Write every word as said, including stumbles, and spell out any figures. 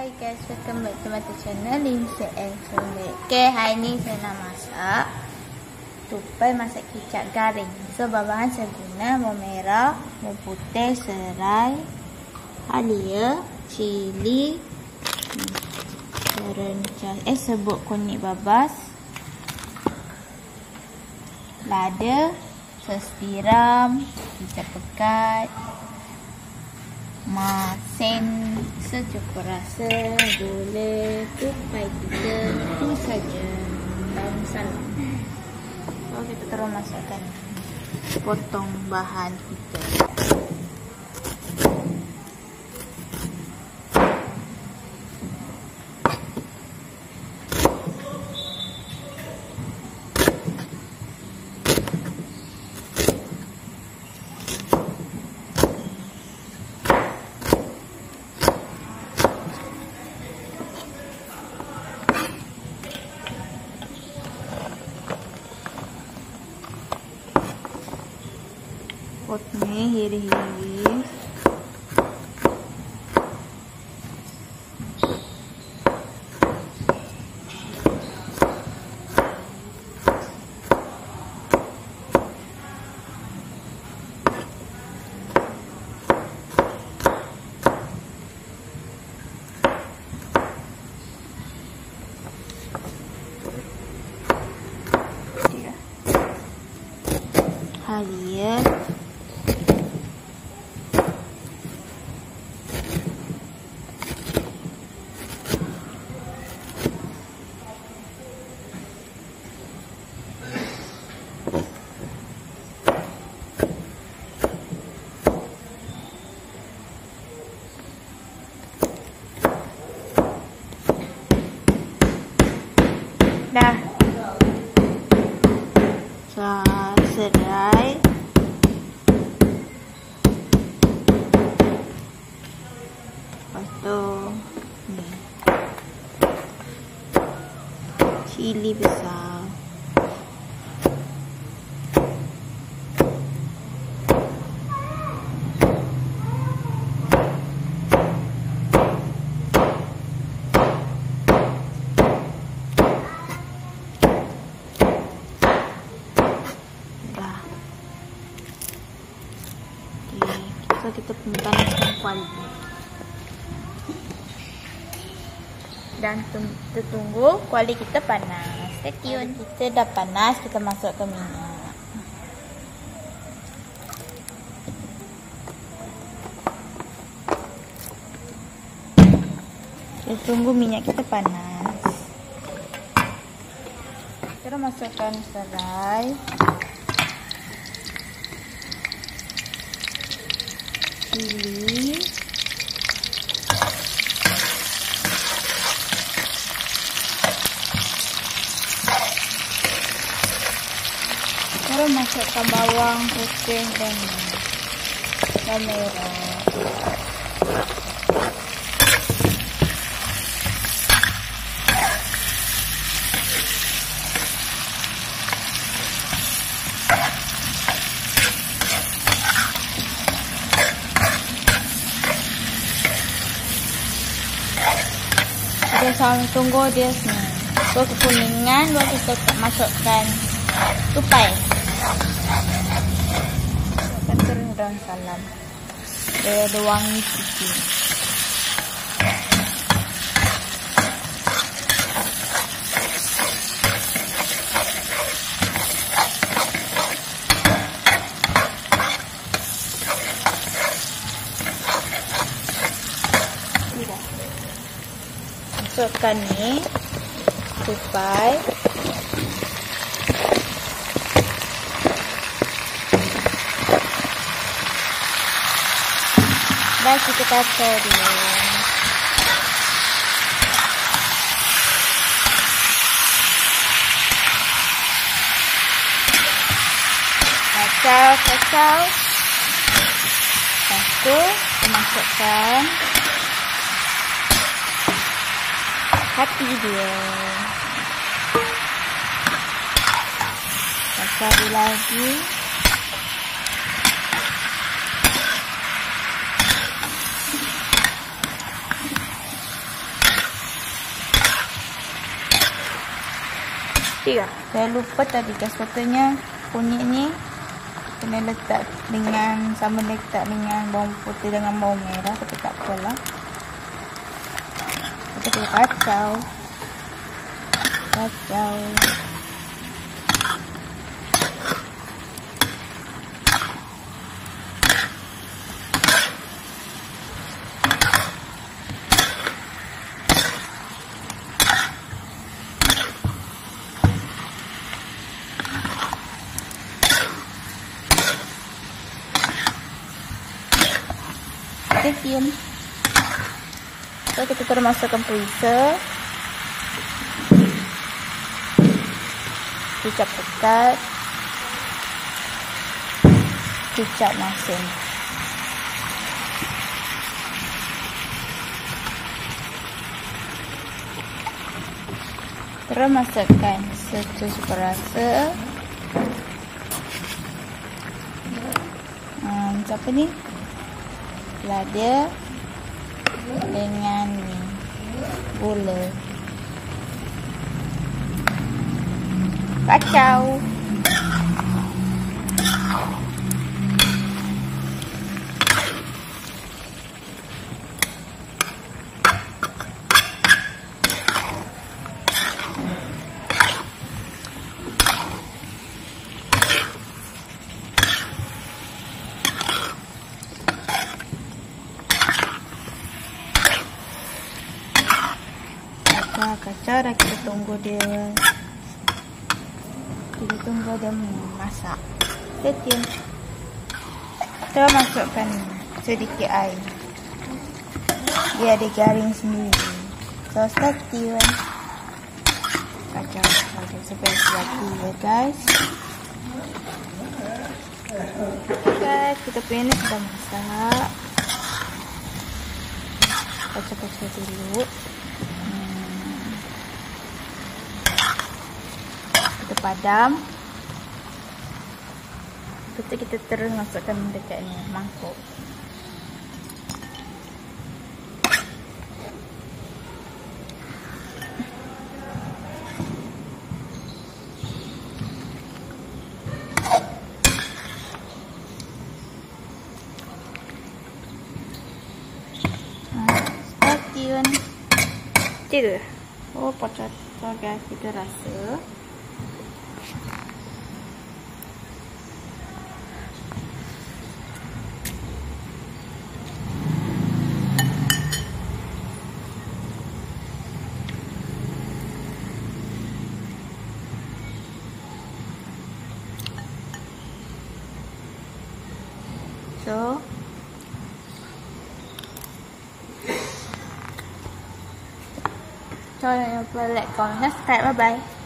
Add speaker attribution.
Speaker 1: Hai guys, welcome back to my channel Lindsay and Sunday. Okay, hari ni saya nak masak tupai masak kicap garing. So, bahan saya guna bawang merah, bawang putih, serai, halia, cili, rencah, eh serbuk kunyit babas, lada, sos tiram, kicap pekat, masin secukup rasa, gula, tupai kita, itu saja. Daun salam. So kita terus masukkan potong bahan kita. Pot ni hiris-hiris. Halia, dah. Serai, lepas tu ni cili besar, so kita panaskan kuali dan kita tunggu kuali kita panas. Stay tune. Kita dah panas, kita masukkan minyak. Kita tunggu minyak kita panas. Kita masukkan serai, cili, baru masukkan bawang putih dan bawang merah. Dia sambil tunggu dia ni. So kekuningan baru kita masukkan tupai. Masukkan terus daun salam. Dia ada wangi sikit. Masukkan ni tupai, dan kita kacau dia. Kacau, kacau. Lepas tu kita masukkan hati dia. Kacau lagi. Tiga. Saya lupa tadi guys, katanya kunyit ni kena letak dengan sama letak dengan bawang putih dengan bawang merah, tapi tak apalah. Kita perlu kacau. Kacau. Diam. So kita terus masukkan freezer. Kicap pekat. Kicap masin. Terus masukkan sesuatu rasa. Hmm, apa ni? Lada dengan gula. Kacau. Kacau dah, kita tunggu dia kita tunggu dia masak. Sekian. Kita masukkan sedikit air biar dia garing sendiri. So sekian. Kacau kacau sampai selagi ya guys. Guys, kita punya ni sudah masak. Kacau-kacau dulu. Padam. Lepas kita terus masukkan dekat ni mangkuk. Stasiun tiga. Oh, pocot. So guys, kita rasa. So, cho like, comment, subscribe, bye bye.